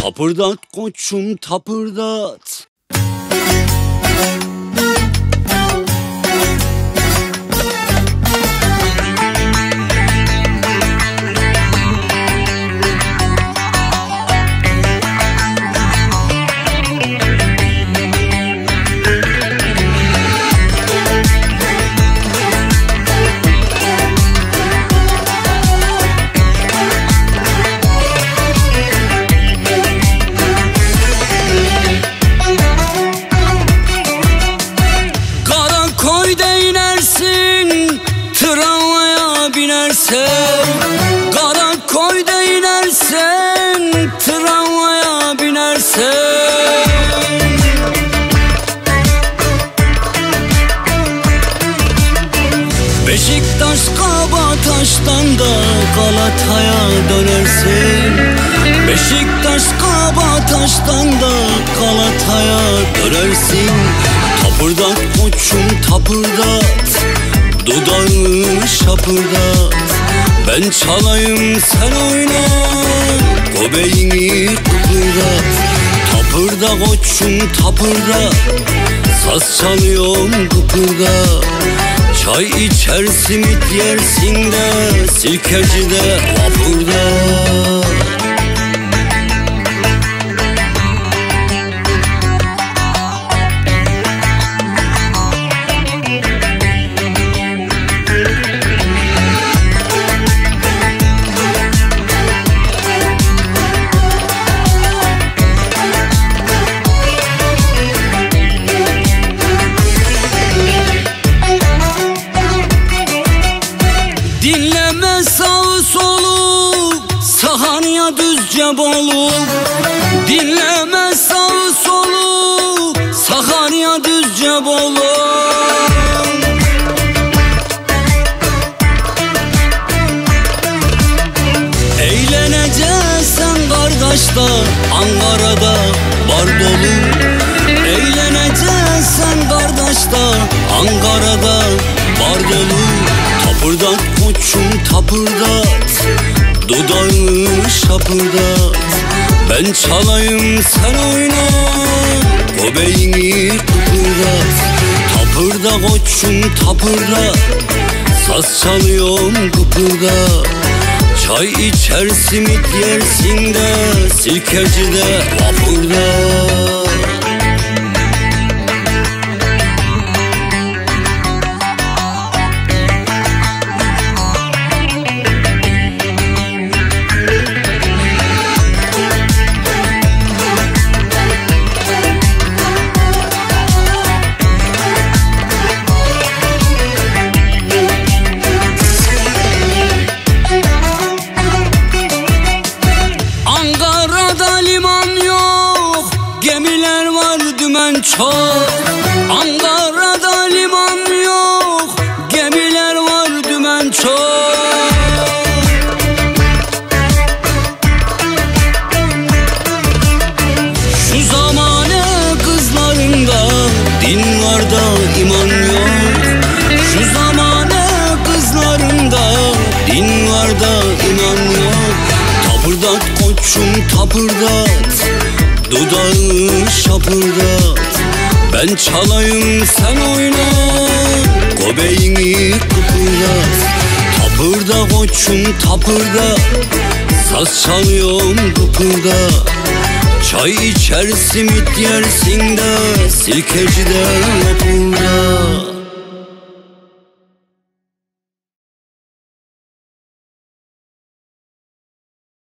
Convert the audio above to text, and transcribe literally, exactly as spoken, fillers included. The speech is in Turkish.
Tapırdat koçum tapırdat. Tramvaya binersen, Karakoy'da inersen, tramvaya binersen. Beşiktaş Kabataş'tan da Galata'ya dönersin. Beşiktaş Kabataş'tan da Galata'ya dönersin. Tapırdat koçum tapırdat, dudağını şapırdat. Ben çalayım sen oyna, göbeğini kıpırdat. Tapırda koçum tapırda, saz çalıyorum kıpırda. Çay içer simit yersin de, Sirkeci'de vapurda. Dinleme sağı solu, Sahanya Düzce Bolu. Dinleme sağı solu, Sahanya Düzce Bolu. Eğleneceksen kardeşler, Ankara'da bar dolu. Eğleneceksen kardeşler, Ankara'da bar dolu. Tapırdat koçum tapırdat, dudağını şapırdat. Ben çalayım sen oyna, göbeğini kıpırdat. Tapırda koçum tapırda, saz çalıyorum kıpırda. Çay içer simit yersin de, Sirkeci'de vapurda. Gemiler var dümen çok, Ankara'da liman yok. Gemiler var dümen çok. Şu zamane kızlarında din var da iman yok. Şu zamane kızlarında din var da iman yok. Tapırdat koçum tapırdat, dudağını şapırdat. Ben çalayım sen oyna, göbeğini kıpırdat. Tapırda koçum tapırda, saz çalıyorum kıpırda. Çay içer simit yersin de, Sirkeci'de vapurda.